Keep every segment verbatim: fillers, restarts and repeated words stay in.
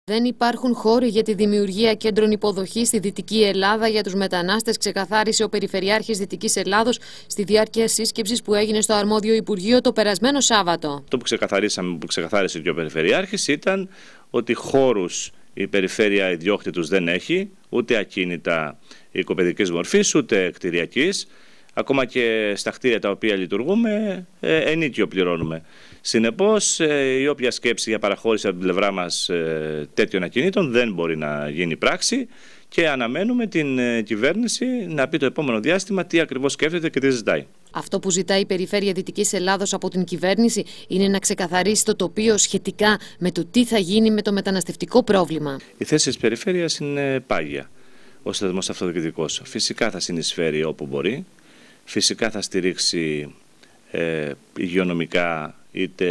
Δεν υπάρχουν χώροι για τη δημιουργία κέντρων υποδοχής στη Δυτική Ελλάδα για τους μετανάστες, ξεκαθάρισε ο Περιφερειάρχης Δυτικής Ελλάδος στη διάρκεια σύσκεψης που έγινε στο αρμόδιο Υπουργείο το περασμένο Σάββατο. Το που ξεκαθαρίσαμε, που ξεκαθάρισε και ο Περιφερειάρχης, ήταν ότι χώρους η περιφέρεια ιδιόκτητους δεν έχει, ούτε ακίνητα οικοπαιδικής μορφής, ούτε κτηριακής. Ακόμα και στα κτίρια τα οποία λειτουργούμε, ε, ενίκιο πληρώνουμε. Συνεπώς, ε, η όποια σκέψη για παραχώρηση από την πλευρά μας ε, τέτοιων ακινήτων δεν μπορεί να γίνει πράξη και αναμένουμε την ε, κυβέρνηση να πει το επόμενο διάστημα τι ακριβώς σκέφτεται και τι ζητάει. Αυτό που ζητάει η Περιφέρεια Δυτικής Ελλάδος από την κυβέρνηση είναι να ξεκαθαρίσει το τοπίο σχετικά με το τι θα γίνει με το μεταναστευτικό πρόβλημα. Η θέση της Περιφέρειας είναι πάγια ως θεσμός αυτοδιοικητικός. Φυσικά θα συνεισφέρει όπου μπορεί. Φυσικά θα στηρίξει ε, υγειονομικά, είτε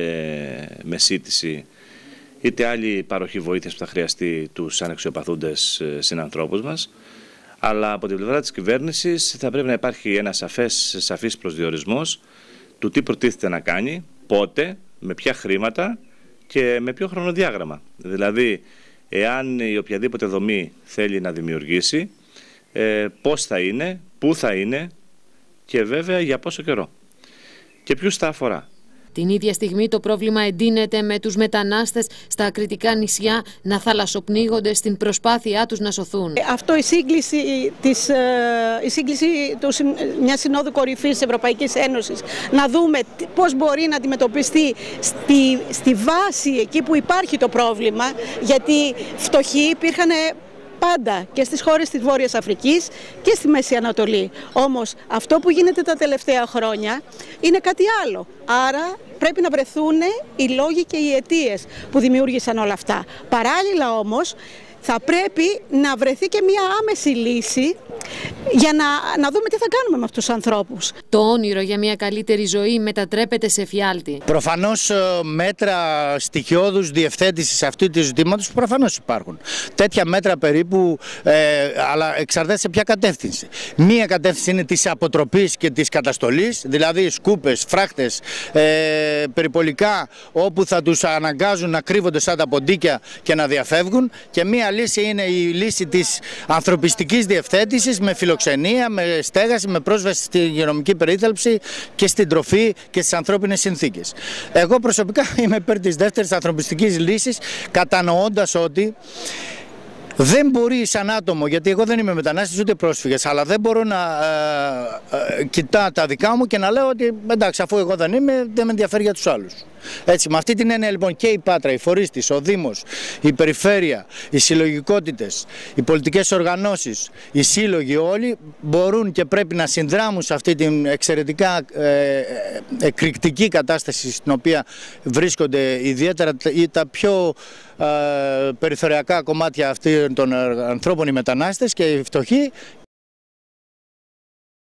με σύντηση, είτε άλλη παροχή βοήθειας που θα χρειαστεί τους αναξιοπαθούντες ε, συνανθρώπους μας. Αλλά από την πλευρά της κυβέρνησης θα πρέπει να υπάρχει ένας σαφές, σαφής προσδιορισμός του τι προτίθεται να κάνει, πότε, με ποια χρήματα και με ποιο χρονοδιάγραμμα. Δηλαδή, εάν η οποιαδήποτε δομή θέλει να δημιουργήσει, ε, πώς θα είναι, πού θα είναι, και βέβαια για πόσο καιρό και ποιους θα αφορά. Την ίδια στιγμή το πρόβλημα εντείνεται με τους μετανάστες στα ακριτικά νησιά να θαλασσοπνίγονται στην προσπάθειά τους να σωθούν. Αυτό η σύγκληση, της, η σύγκληση του, μιας Συνόδου Κορυφής της Ευρωπαϊκής Ένωσης, να δούμε πώς μπορεί να αντιμετωπιστεί στη, στη βάση εκεί που υπάρχει το πρόβλημα, γιατί φτωχοί υπήρχαν πάντα και στις χώρες της Βόρειας Αφρικής και στη Μέση Ανατολή. Όμως αυτό που γίνεται τα τελευταία χρόνια είναι κάτι άλλο. Άρα πρέπει να βρεθούν οι λόγοι και οι αιτίες που δημιούργησαν όλα αυτά. Παράλληλα όμως θα πρέπει να βρεθεί και μια άμεση λύση για να, να δούμε τι θα κάνουμε με αυτούς τους ανθρώπους. Το όνειρο για μια καλύτερη ζωή μετατρέπεται σε φιάλτη. Προφανώς μέτρα στοιχειώδους διευθέτησης αυτού του ζητήματος προφανώς υπάρχουν. Τέτοια μέτρα περίπου, ε, αλλά εξαρτάται σε ποια κατεύθυνση. Μία κατεύθυνση είναι της αποτροπής και της καταστολής, δηλαδή σκούπες, φράχτες, ε, περιπολικά όπου θα τους αναγκάζουν να κρύβονται σαν τα ποντίκια και να διαφεύγουν, και μία λύση είναι η λύση της ανθρωπιστικής διευθέτησης με φιλοξενία, με στέγαση, με πρόσβαση στη υγειονομική περίθαλψη και στην τροφή και στις ανθρώπινες συνθήκες. Εγώ προσωπικά είμαι υπέρ της δεύτερης ανθρωπιστικής λύσης, κατανοώντας ότι δεν μπορεί σαν άτομο, γιατί εγώ δεν είμαι μετανάστης ούτε πρόσφυγες, αλλά δεν μπορώ να ε, ε, κοιτάω τα δικά μου και να λέω ότι εντάξει, αφού εγώ δεν είμαι, δεν με ενδιαφέρει για τους άλλους. Έτσι, με αυτή την έννοια λοιπόν και η Πάτρα, οι φορείς της, ο Δήμος, η Περιφέρεια, οι συλλογικότητες, οι πολιτικές οργανώσεις, οι σύλλογοι όλοι μπορούν και πρέπει να συνδράμουν σε αυτή την εξαιρετικά ε, εκρηκτική κατάσταση στην οποία βρίσκονται ιδιαίτερα τα πιο ε, περιθωριακά κομμάτια αυτών των ανθρώπων, οι μετανάστες και οι φτωχοί,